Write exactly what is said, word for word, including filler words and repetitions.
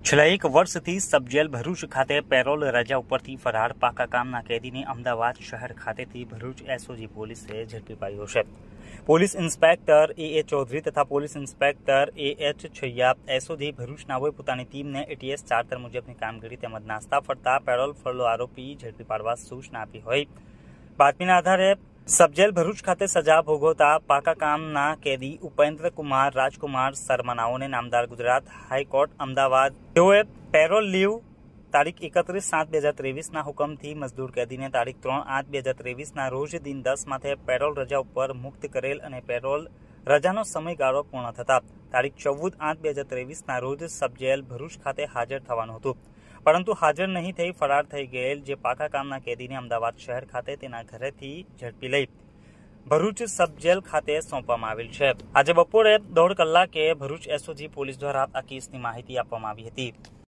છેલ્લા એક વર્ષથી સબજેલ ભરૂચ ખાતે પેરોલ રજા ઉપરથી ફરાર પાકા કામના કેદીને અમદાવાદ શહેર ખાતેથી ભરૂચ એસઓજી પોલીસે ઝડપી પાડ્યો છે। Police inspector A A Chaudhary તથા police inspector A H Chhaiya SOG Bharuch નાઓએ પોતાની ટીમને એટીએસ ચાર્ટર મુજબની કામગીરી તેમજ નાસ્તા ફરતા પેરોલ ફરેલો આરોપી ઝડપી પાડવા સૂચના આપી હોય। બાતમીના આધારે સબજેલ ભરૂચ ખાતે સજા ભોગવતા પાકા કામના કેદી ઉપેન્દ્ર કુમાર રાજકુમાર સરમનાઓને નામદાર ગુજરાત હાઈકોર્ટ અમદાવાદ તેઓએ પેરોલ લીવ તારીખ એકત્રીસ સાત બે હજાર ત્રેવીસના હુકમથી મજદૂર કેદીને તારીખ ત્રણ આઠ બે હજાર ત્રેવીસના રોજ દિન દસ માથે પેરોલ રજા ઉપર મુક્ત કરેલ અને પેરોલ રજાનો સમયગાળો પૂર્ણ થતા તારીખ ચૌદ આઠ બે હજાર ત્રેવીસના રોજ સબજેલ ભરૂચ ખાતે હાજર થવાનું હતું, પરંતુ હાજર નહીં થઈ ફરાર થઈ ગયેલ જે પાકા કામના કેદીને અમદાવાદ શહેર ખાતે તેના ઘરેથી ઝડપી લઈ ભરૂચ સબજેલ ખાતે સોંપવામાં આવેલ છે। આજે બપોરે દોઢ કલાકે ભરૂચ એસઓજી પોલીસ દ્વારા આ કેસની માહિતી આપવામાં આવી હતી।